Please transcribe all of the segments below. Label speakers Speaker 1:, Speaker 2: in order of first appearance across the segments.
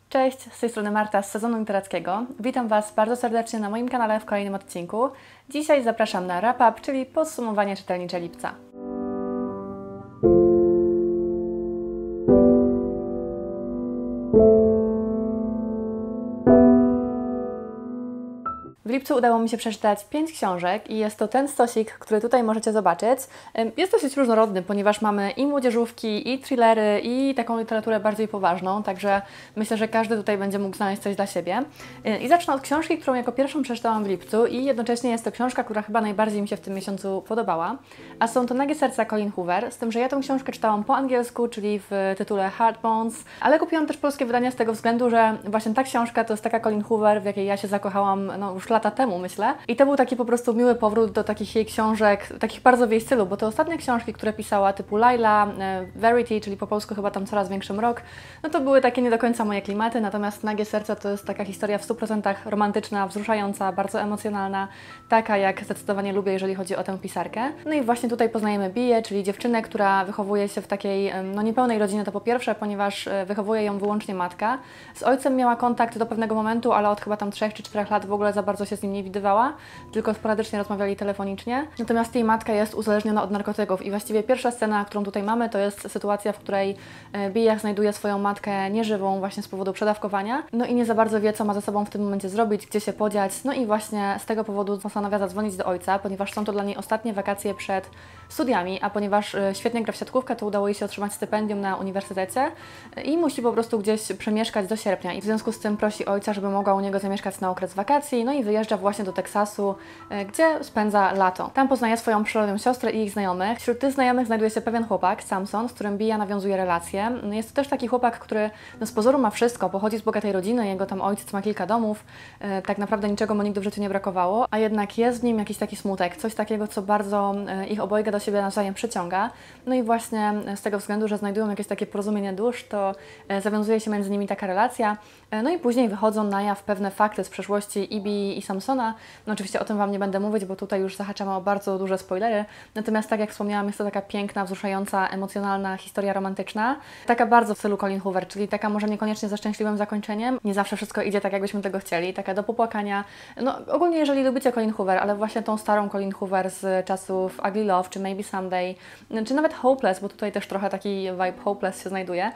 Speaker 1: Cześć, z tej strony Marta z sezonu literackiego. Witam Was bardzo serdecznie na moim kanale w kolejnym odcinku. Dzisiaj zapraszam na wrap-up, czyli podsumowanie czytelnicze lipca. W lipcu udało mi się przeczytać 5 książek i jest to ten stosik, który tutaj możecie zobaczyć. Jest dosyć różnorodny, ponieważ mamy i młodzieżówki, i thrillery, i taką literaturę bardziej poważną, także myślę, że każdy tutaj będzie mógł znaleźć coś dla siebie. I zacznę od książki, którą jako pierwszą przeczytałam w lipcu i jednocześnie jest to książka, która chyba najbardziej mi się w tym miesiącu podobała, a są to Nagie serca Colleen Hoover, z tym, że ja tę książkę czytałam po angielsku, czyli w tytule Hard Bones, ale kupiłam też polskie wydanie z tego względu, że właśnie ta książka to jest taka Colleen Hoover, w jakiej ja się zakochałam już lata temu, myślę. I to był taki po prostu miły powrót do takich jej książek, takich bardzo w jej stylu, bo te ostatnie książki, które pisała, typu Laila, Verity, czyli po polsku chyba tam Coraz większy mrok, no to były takie nie do końca moje klimaty, natomiast Nagie serca to jest taka historia w 100% romantyczna, wzruszająca, bardzo emocjonalna, taka jak zdecydowanie lubię, jeżeli chodzi o tę pisarkę. No i właśnie tutaj poznajemy Biję, czyli dziewczynę, która wychowuje się w takiej, niepełnej rodzinie, to po pierwsze, ponieważ wychowuje ją wyłącznie matka. Z ojcem miała kontakt do pewnego momentu, ale od chyba tam 3 czy 4 lat w ogóle za bardzo się z nim nie widywała, tylko sporadycznie rozmawiali telefonicznie. Natomiast jej matka jest uzależniona od narkotyków i właściwie pierwsza scena, którą tutaj mamy, to jest sytuacja, w której Bija znajduje swoją matkę nieżywą właśnie z powodu przedawkowania, no i nie za bardzo wie, co ma ze sobą w tym momencie zrobić, gdzie się podziać, no i właśnie z tego powodu postanawia zadzwonić do ojca, ponieważ są to dla niej ostatnie wakacje przed studiami, a ponieważ świetnie gra w siatkówkę, to udało jej się otrzymać stypendium na uniwersytecie i musi po prostu gdzieś przemieszkać do sierpnia i w związku z tym prosi ojca, żeby mogła u niego zamieszkać na okres wakacji, no i wyjeżdża właśnie do Teksasu, gdzie spędza lato. Tam poznaje swoją przylotną siostrę i ich znajomych. Wśród tych znajomych znajduje się pewien chłopak, Samson, z którym Bija nawiązuje relacje. Jest to też taki chłopak, który z pozoru ma wszystko, pochodzi z bogatej rodziny, jego tam ojciec ma kilka domów, tak naprawdę niczego mu nigdy w życiu nie brakowało, a jednak jest w nim jakiś taki smutek, coś takiego, co bardzo ich obojga do siebie nawzajem przyciąga. No i właśnie z tego względu, że znajdują jakieś takie porozumienie dusz, to zawiązuje się między nimi taka relacja. No i później wychodzą na jaw pewne fakty z przeszłości Ibi i Samsona. No oczywiście o tym Wam nie będę mówić, bo tutaj już zahaczamy o bardzo duże spoilery. Natomiast tak jak wspomniałam, jest to taka piękna, wzruszająca, emocjonalna historia romantyczna. Taka bardzo w stylu Colleen Hoover, czyli taka może niekoniecznie ze szczęśliwym zakończeniem. Nie zawsze wszystko idzie tak, jakbyśmy tego chcieli. Taka do popłakania. No ogólnie jeżeli lubicie Colleen Hoover, ale właśnie tą starą Colleen Hoover z czasów Ugly Love, czy Maybe Someday, czy nawet Hopeless, bo tutaj też trochę taki vibe Hopeless się znajduje,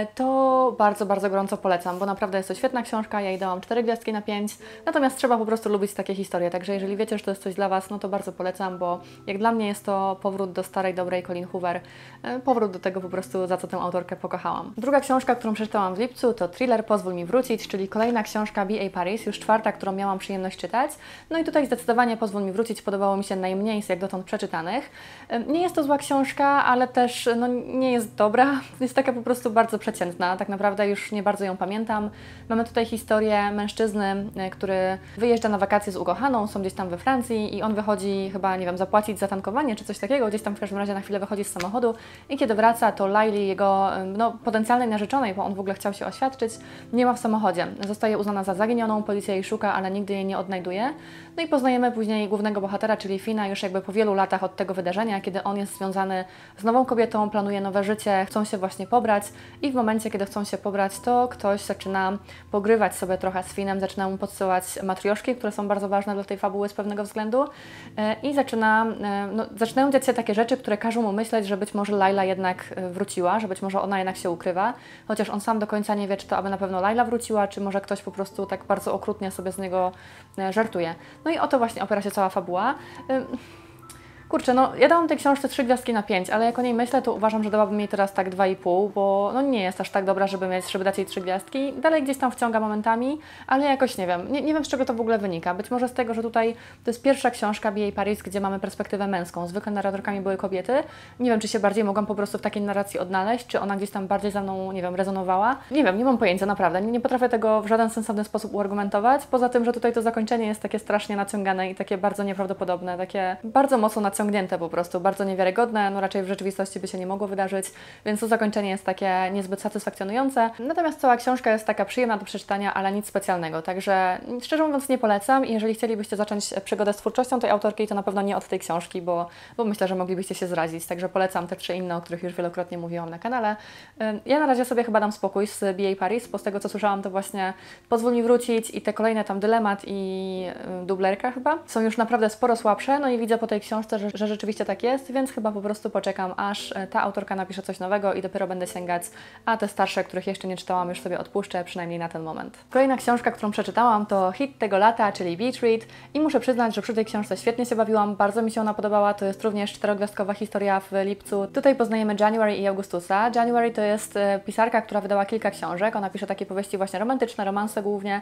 Speaker 1: to bardzo, bardzo gorąco polecam, bo naprawdę jest to świetna książka. Ja jej dałam 4 gwiazdki na 5, natomiast trzeba po prostu lubić takie historie, także jeżeli wiecie, że to jest coś dla Was, no to bardzo polecam, bo jak dla mnie jest to powrót do starej, dobrej Colleen Hoover, powrót do tego po prostu, za co tę autorkę pokochałam. Druga książka, którą przeczytałam w lipcu, to thriller Pozwól mi wrócić, czyli kolejna książka B.A. Paris, już 4., którą miałam przyjemność czytać. No i tutaj zdecydowanie Pozwól mi wrócić podobało mi się najmniej z jak dotąd przeczytanych. Nie jest to zła książka, ale też nie jest dobra, jest taka po prostu bardzo przeciętna, tak naprawdę już nie bardzo ją pamiętam. Mamy tutaj historię mężczyzny, który wyjeżdża na wakacje z ukochaną, są gdzieś tam we Francji i on wychodzi chyba, nie wiem, zapłacić za tankowanie czy coś takiego, gdzieś tam w każdym razie na chwilę wychodzi z samochodu i kiedy wraca, to Laili, jego potencjalnej narzeczonej, bo on w ogóle chciał się oświadczyć, nie ma w samochodzie. Zostaje uznana za zaginioną, policja jej szuka, ale nigdy jej nie odnajduje. No i poznajemy później głównego bohatera, czyli Fina, już jakby po wielu latach od tego wydarzenia, kiedy on jest związany z nową kobietą, planuje nowe życie, chcą się właśnie pobrać i w momencie, kiedy chcą się pobrać, to ktoś zaczyna pogrywać sobie trochę z Finem, zaczyna mu podsyłać matrioszki, które są bardzo ważne dla tej fabuły z pewnego względu i zaczynają dziać się takie rzeczy, które każą mu myśleć, że być może Laila jednak wróciła, że być może ona jednak się ukrywa, chociaż on sam do końca nie wie, czy to aby na pewno Laila wróciła, czy może ktoś po prostu tak bardzo okrutnie sobie z niego żartuje. No i o to właśnie opiera się cała fabuła. Kurczę, ja dałam tej książce 3 gwiazdki na 5, ale jak o niej myślę, to uważam, że dałabym jej teraz tak 2,5, bo nie jest aż tak dobra, żeby dać jej 3 gwiazdki. Dalej gdzieś tam wciąga momentami, ale jakoś nie wiem. Nie wiem, z czego to w ogóle wynika. Być może z tego, że tutaj to jest pierwsza książka B.A. Paris, gdzie mamy perspektywę męską. Zwykle narratorkami były kobiety. Nie wiem, czy się bardziej mogłam po prostu w takiej narracji odnaleźć, czy ona gdzieś tam bardziej za mną, nie wiem, rezonowała. Nie wiem, nie mam pojęcia, naprawdę. Nie potrafię tego w żaden sensowny sposób uargumentować. Poza tym, że tutaj to zakończenie jest takie strasznie naciągane i takie bardzo nieprawdopodobne, takie bardzo mocno naciągane odciągnięte po prostu, bardzo niewiarygodne, no raczej w rzeczywistości by się nie mogło wydarzyć, więc to zakończenie jest takie niezbyt satysfakcjonujące. Natomiast cała książka jest taka przyjemna do przeczytania, ale nic specjalnego, także szczerze mówiąc nie polecam i jeżeli chcielibyście zacząć przygodę z twórczością tej autorki, to na pewno nie od tej książki, bo myślę, że moglibyście się zrazić, także polecam te 3 inne, o których już wielokrotnie mówiłam na kanale. Ja na razie sobie chyba dam spokój z B.A. Paris, bo z tego co słyszałam, to właśnie Pozwól mi wrócić i te kolejne tam Dylemat i Dublerka chyba są już naprawdę sporo słabsze, no i widzę po tej książce, że rzeczywiście tak jest, więc chyba po prostu poczekam, aż ta autorka napisze coś nowego i dopiero będę sięgać, a te starsze, których jeszcze nie czytałam, już sobie odpuszczę, przynajmniej na ten moment. Kolejna książka, którą przeczytałam, to hit tego lata, czyli Beach Read i muszę przyznać, że przy tej książce świetnie się bawiłam, bardzo mi się ona podobała, to jest również 4-gwiazdkowa historia w lipcu. Tutaj poznajemy January i Augustusa. January to jest pisarka, która wydała kilka książek, ona pisze takie powieści właśnie romantyczne, romanse głównie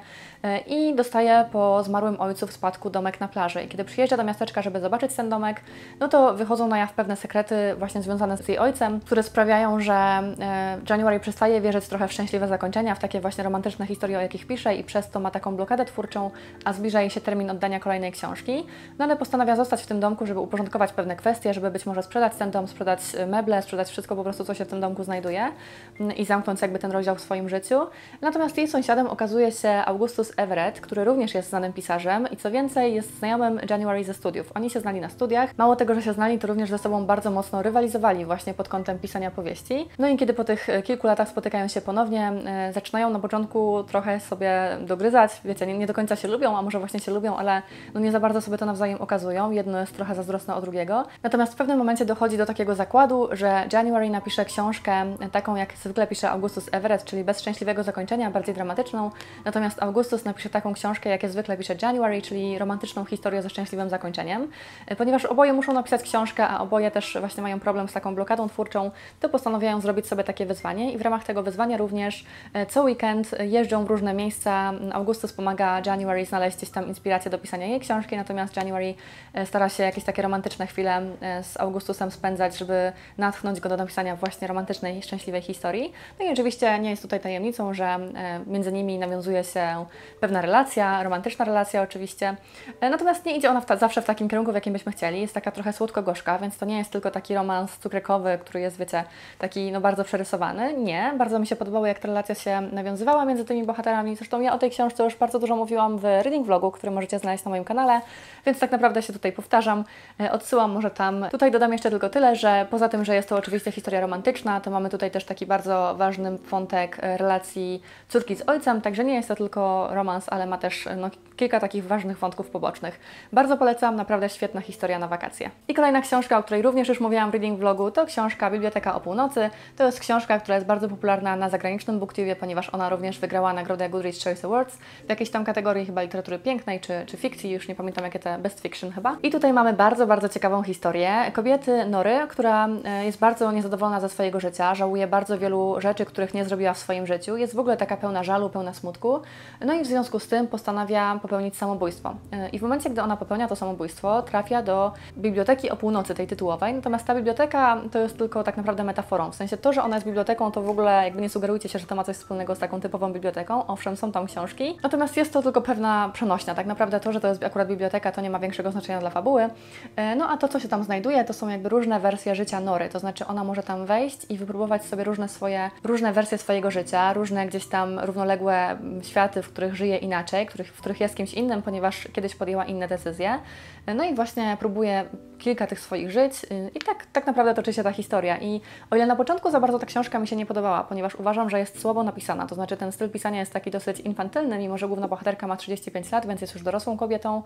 Speaker 1: i dostaje po zmarłym ojcu w spadku domek na plaży. I kiedy przyjeżdża do miasteczka, żeby zobaczyć ten domek, no to wychodzą na jaw pewne sekrety właśnie związane z jej ojcem, które sprawiają, że January przestaje wierzyć trochę w szczęśliwe zakończenia, w takie właśnie romantyczne historie, o jakich pisze i przez to ma taką blokadę twórczą, a zbliża jej się termin oddania kolejnej książki. No ale postanawia zostać w tym domku, żeby uporządkować pewne kwestie, żeby być może sprzedać ten dom, sprzedać meble, sprzedać wszystko po prostu, co się w tym domku znajduje i zamknąć jakby ten rozdział w swoim życiu. Natomiast jej sąsiadem okazuje się Augustus Everett, który również jest znanym pisarzem i co więcej jest znajomym January ze studiów. Oni się znali na studiach. Mało tego, że się znali, to również ze sobą bardzo mocno rywalizowali właśnie pod kątem pisania powieści. No i kiedy po tych kilku latach spotykają się ponownie, zaczynają na początku trochę sobie dogryzać. Wiecie, nie do końca się lubią, a może właśnie się lubią, ale no nie za bardzo sobie to nawzajem okazują. Jedno jest trochę zazdrosne o drugiego. Natomiast w pewnym momencie dochodzi do takiego zakładu, że January napisze książkę taką, jak zwykle pisze Augustus Everett, czyli bez szczęśliwego zakończenia, bardziej dramatyczną. Natomiast Augustus napisze taką książkę, jak zwykle pisze January, czyli romantyczną historię ze szczęśliwym zakończeniem. Ponieważ oboje muszą napisać książkę, a oboje też właśnie mają problem z taką blokadą twórczą, to postanawiają zrobić sobie takie wyzwanie i w ramach tego wyzwania również co weekend jeżdżą w różne miejsca. Augustus pomaga January znaleźć gdzieś tam inspirację do pisania jej książki, natomiast January stara się jakieś takie romantyczne chwile z Augustusem spędzać, żeby natchnąć go do napisania właśnie romantycznej, szczęśliwej historii. No i oczywiście nie jest tutaj tajemnicą, że między nimi nawiązuje się pewna relacja, romantyczna relacja oczywiście. Natomiast nie idzie ona zawsze w takim kierunku, w jakim byśmy chcieli. Jest taka trochę słodko-gorzka, więc to nie jest tylko taki romans cukierkowy, który jest, wiecie, taki no bardzo przerysowany. Nie, bardzo mi się podobało, jak ta relacja się nawiązywała między tymi bohaterami. Zresztą ja o tej książce już bardzo dużo mówiłam w reading vlogu, który możecie znaleźć na moim kanale, więc tak naprawdę się tutaj powtarzam. Odsyłam może tam. Tutaj dodam jeszcze tylko tyle, że poza tym, że jest to oczywiście historia romantyczna, to mamy tutaj też taki bardzo ważny wątek relacji córki z ojcem, także nie jest to tylko romans, ale ma też no, kilka takich ważnych wątków pobocznych. Bardzo polecam, naprawdę świetna historia na wakacje. I kolejna książka, o której również już mówiłam w reading vlogu, to książka Biblioteka o północy. To jest książka, która jest bardzo popularna na zagranicznym booktubie, ponieważ ona również wygrała nagrodę Goodreads Choice Awards w jakiejś tam kategorii chyba literatury pięknej czy fikcji, już nie pamiętam jakie te Best Fiction chyba. I tutaj mamy bardzo, bardzo ciekawą historię kobiety Nory, która jest bardzo niezadowolona ze swojego życia, żałuje bardzo wielu rzeczy, których nie zrobiła w swoim życiu, jest w ogóle taka pełna żalu, pełna smutku, no i w związku z tym postanawia popełnić samobójstwo. I w momencie, gdy ona popełnia to samobójstwo, trafia do Biblioteki o północy, tej tytułowej, natomiast ta biblioteka to jest tylko tak naprawdę metaforą, w sensie to, że ona jest biblioteką, to w ogóle jakby nie sugerujcie się, że to ma coś wspólnego z taką typową biblioteką, owszem, są tam książki, natomiast jest to tylko pewna przenośnia, tak naprawdę to, że to jest akurat biblioteka, to nie ma większego znaczenia dla fabuły, no a to, co się tam znajduje, to są jakby różne wersje życia Nory, to znaczy ona może tam wejść i wypróbować sobie różne wersje swojego życia, różne gdzieś tam równoległe światy, w których żyje inaczej, w których jest kimś innym, ponieważ kiedyś podjęła inne decyzje. No i właśnie próbuje kilka tych swoich żyć i tak naprawdę toczy się ta historia. I o ile na początku za bardzo ta książka mi się nie podobała, ponieważ uważam, że jest słabo napisana, to znaczy ten styl pisania jest taki dosyć infantylny, mimo że główna bohaterka ma 35 lat, więc jest już dorosłą kobietą,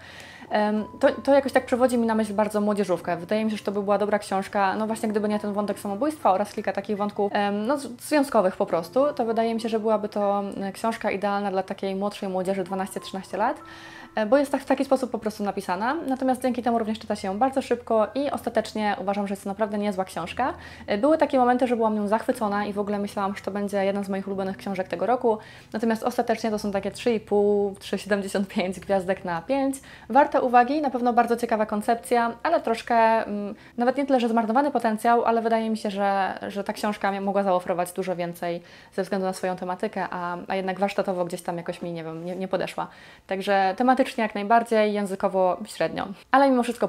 Speaker 1: to jakoś tak przywodzi mi na myśl bardzo młodzieżówkę. Wydaje mi się, że to by była dobra książka, no właśnie gdyby nie ten wątek samobójstwa oraz kilka takich wątków no, związkowych po prostu, to wydaje mi się, że byłaby to książka idealna dla takiej młodszej młodzieży 12-13 lat, bo jest w taki sposób po prostu napisana, natomiast dzięki temu również czyta się ją bardzo szybko i ostatecznie uważam, że jest to naprawdę niezła książka. Były takie momenty, że byłam nią zachwycona i w ogóle myślałam, że to będzie jedna z moich ulubionych książek tego roku, natomiast ostatecznie to są takie 3,5, 3,75 gwiazdek na 5. Warte uwagi, na pewno bardzo ciekawa koncepcja, ale troszkę, nawet nie tyle, że zmarnowany potencjał, ale wydaje mi się, że ta książka mogła zaoferować dużo więcej ze względu na swoją tematykę, a jednak warsztatowo gdzieś tam jakoś mi, nie wiem, nie podeszła. Także tematycznie jak najbardziej, językowo średnio. Ale mimo wszystko polecam, bo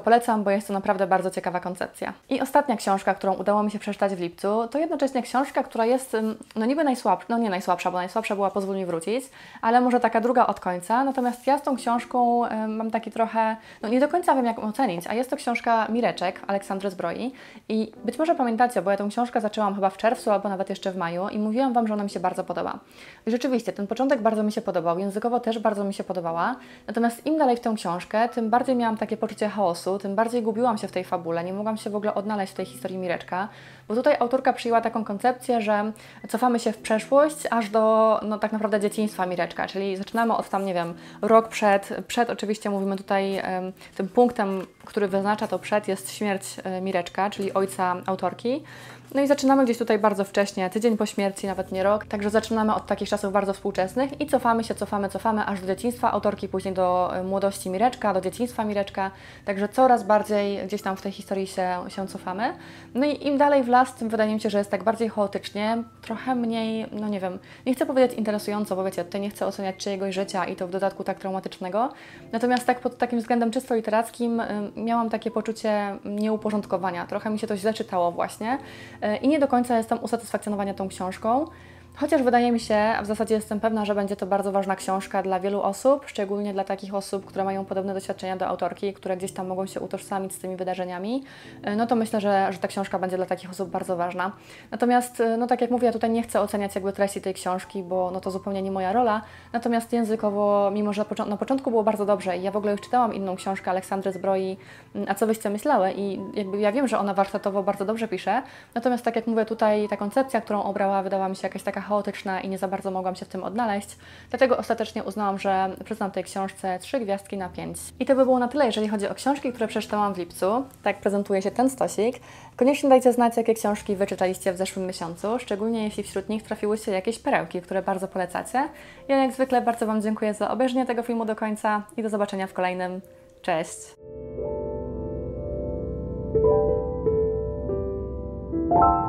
Speaker 1: bo jest to naprawdę bardzo ciekawa koncepcja. I ostatnia książka, którą udało mi się przeczytać w lipcu, to jednocześnie książka, która jest no niby najsłabsza, no nie najsłabsza, bo najsłabsza była Pozwól mi wrócić, ale może taka druga od końca. Natomiast ja z tą książką mam taki trochę, no nie do końca wiem jak ją ocenić, a jest to książka Mireczek Aleksandry Zbroi i być może pamiętacie, bo ja tę książkę zaczęłam chyba w czerwcu albo nawet jeszcze w maju i mówiłam Wam, że ona mi się bardzo podoba. I rzeczywiście, ten początek bardzo mi się podobał, językowo też bardzo mi się podobała, natomiast im dalej w tę książkę, tym bardziej miałam takie poczucie chaosu, tym bardziej gubiłam się w tej fabule, nie mogłam się w ogóle odnaleźć w tej historii Mireczka, bo tutaj autorka przyjęła taką koncepcję, że cofamy się w przeszłość aż do, no tak naprawdę dzieciństwa Mireczka, czyli zaczynamy od tam, nie wiem, rok przed oczywiście mówimy tutaj, tym punktem, który wyznacza to przed jest śmierć Mireczka, czyli ojca autorki. No i zaczynamy gdzieś tutaj bardzo wcześnie, tydzień po śmierci, nawet nie rok, także zaczynamy od takich czasów bardzo współczesnych i cofamy się, cofamy aż do dzieciństwa autorki, później do młodości Mireczka, do dzieciństwa Mireczka, także coraz bardziej gdzieś tam w tej historii się cofamy. No i im dalej w las, tym wydaje mi się, że jest tak bardziej chaotycznie, trochę mniej, no nie wiem, nie chcę powiedzieć interesująco, bo wiecie, tutaj nie chcę oceniać czyjegoś życia i to w dodatku tak traumatycznego, natomiast tak pod takim względem czysto literackim miałam takie poczucie nieuporządkowania, trochę mi się to źle czytało właśnie. I nie do końca jestem usatysfakcjonowana tą książką, chociaż wydaje mi się, a w zasadzie jestem pewna, że będzie to bardzo ważna książka dla wielu osób, szczególnie dla takich osób, które mają podobne doświadczenia do autorki, które gdzieś tam mogą się utożsamić z tymi wydarzeniami, no to myślę, że ta książka będzie dla takich osób bardzo ważna. Natomiast, no tak jak mówię, ja tutaj nie chcę oceniać jakby treści tej książki, bo no to zupełnie nie moja rola, natomiast językowo, mimo że na początku było bardzo dobrze i ja w ogóle już czytałam inną książkę Aleksandry Zbroi, A co byście myślały? I jakby ja wiem, że ona warsztatowo bardzo dobrze pisze, natomiast tak jak mówię, tutaj ta koncepcja, którą obrała, wydała mi się jakaś taka chaotyczna i nie za bardzo mogłam się w tym odnaleźć. Dlatego ostatecznie uznałam, że przyznam tej książce 3 gwiazdki na 5. I to by było na tyle, jeżeli chodzi o książki, które przeczytałam w lipcu. Tak prezentuje się ten stosik. Koniecznie dajcie znać, jakie książki wyczytaliście w zeszłym miesiącu, szczególnie jeśli wśród nich trafiły się jakieś perełki, które bardzo polecacie. Ja jak zwykle bardzo Wam dziękuję za obejrzenie tego filmu do końca i do zobaczenia w kolejnym. Cześć!